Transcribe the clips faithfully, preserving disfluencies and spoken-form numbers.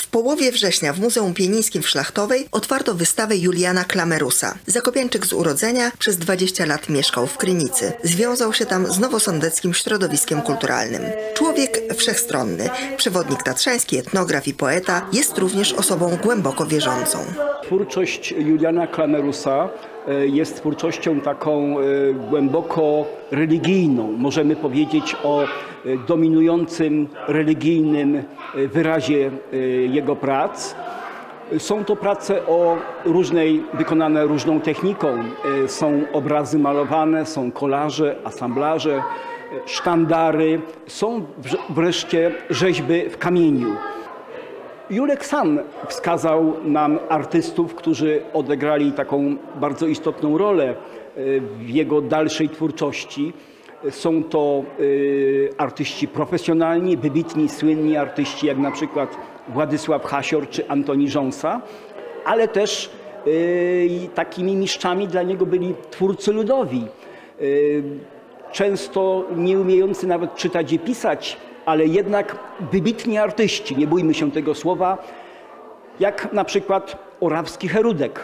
W połowie września w Muzeum Pienińskim w Szlachtowej otwarto wystawę Juliana Klamerusa. Zakopiańczyk z urodzenia przez dwadzieścia lat mieszkał w Krynicy. Związał się tam z nowosądeckim środowiskiem kulturalnym. Człowiek wszechstronny, przewodnik tatrzański, etnograf i poeta, jest również osobą głęboko wierzącą. Twórczość Juliana Klamerusa jest twórczością taką głęboko religijną. Możemy powiedzieć o dominującym religijnym wyrazie jego prac. Są to prace o różnej, wykonane różną techniką. Są obrazy malowane, są kolaże, asamblaże, sztandary, są wreszcie rzeźby w kamieniu. Julek sam wskazał nam artystów, którzy odegrali taką bardzo istotną rolę w jego dalszej twórczości. Są to artyści profesjonalni, wybitni, słynni artyści, jak na przykład Władysław Hasior czy Antoni Rząsa, ale też takimi mistrzami dla niego byli twórcy ludowi. Często nie umiejący nawet czytać i pisać, ale jednak wybitni artyści, nie bójmy się tego słowa, jak na przykład Orawski Herudek.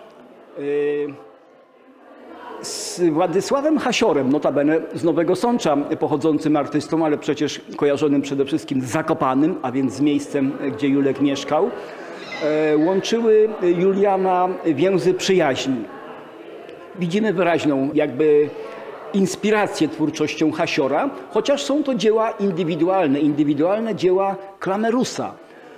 Z Władysławem Hasiorem, notabene z Nowego Sącza pochodzącym artystą, ale przecież kojarzonym przede wszystkim z Zakopanem, a więc z miejscem, gdzie Julek mieszkał, łączyły Juliana więzy przyjaźni. Widzimy wyraźną jakby inspirację twórczością Hasiora, chociaż są to dzieła indywidualne, indywidualne dzieła Klamerusa.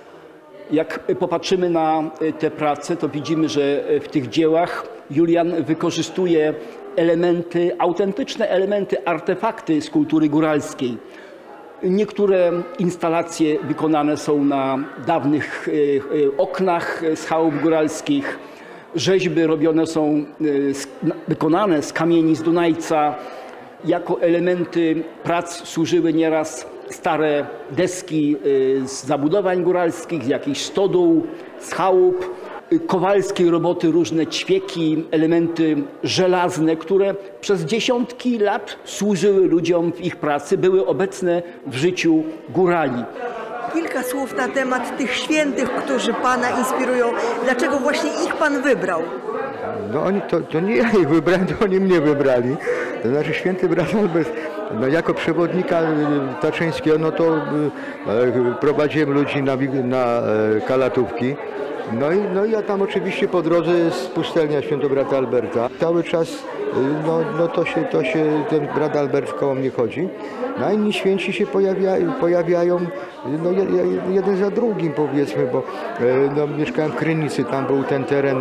Jak popatrzymy na te prace, to widzimy, że w tych dziełach Julian wykorzystuje elementy, autentyczne elementy, artefakty z kultury góralskiej. Niektóre instalacje wykonane są na dawnych oknach z chałup góralskich. Rzeźby robione są, wykonane z kamieni z Dunajca. Jako elementy prac służyły nieraz stare deski z zabudowań góralskich, z jakichś stodół, z chałup, kowalskiej roboty, różne ćwieki, elementy żelazne, które przez dziesiątki lat służyły ludziom w ich pracy, były obecne w życiu górali. Kilka słów na temat tych świętych, którzy Pana inspirują. Dlaczego właśnie ich Pan wybrał? No oni, to, to nie ja ich wybrałem, to oni mnie wybrali. To znaczy święty brat Albert, no jako przewodnika tatrzańskiego, no to e, prowadziłem ludzi na, na e, kalatówki. No i, no i ja tam oczywiście po drodze jest pustelnia świętego brata Alberta. Cały czas no, no to, się, to się ten brat Albert koło mnie chodzi. No inni święci się pojawia, pojawiają no, jeden za drugim, powiedzmy, bo no, mieszkałem w Krynicy, tam był ten teren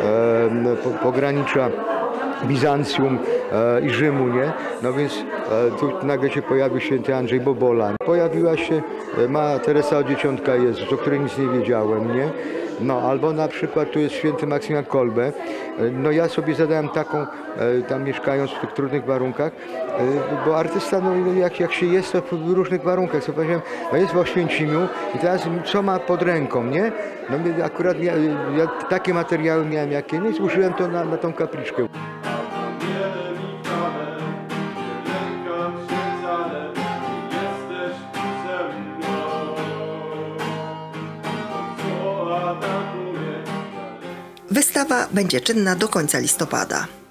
e, po, pogranicza Bizancjum e, i Rzymu, nie? No więc e, tu nagle się pojawił święty Andrzej Bobola. Pojawiła się e, ma Teresa od Dzieciątka Jezus, o której nic nie wiedziałem, nie? No, albo na przykład tu jest święty Maksymilian Kolbe. No ja sobie zadałem taką, tam mieszkając w tych trudnych warunkach, bo artysta, no jak, jak się jest, to w różnych warunkach. Co powiedziałem, no jest w Oświęcimiu i teraz co ma pod ręką, nie? No akurat ja, ja takie materiały miałem jakie, no i zużyłem to na, na tą kapliczkę. Wystawa będzie czynna do końca listopada.